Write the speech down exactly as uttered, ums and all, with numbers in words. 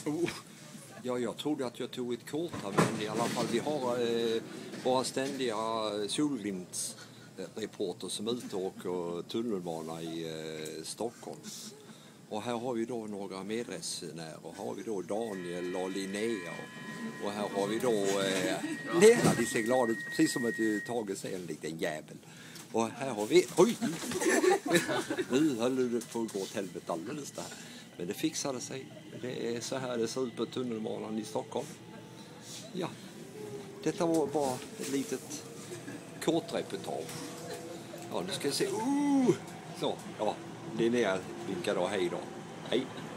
Oh. Ja, jag trodde att jag tog ett kort här, men i alla fall vi har eh, våra ständiga solglimtsreporter som är ute och åker tunnelbana i eh, Stockholm. Och här har vi då några medresenärer. Här har vi då Daniel och Linnea. Och, och här har vi då eh, Lena, de ser glada ut, precis som att Tage säger en liten jävel. Och här har vi, oj! Nu höll det på att gå åt helvete alldeles där. Men det fixade sig. Det är så här det ser ut på tunnelbanan i Stockholm. Ja, detta var bara ett litet kortreportage. Ja, nu ska jag se. Uh! Så, ja, Linnea vinkar då hej då. Hej!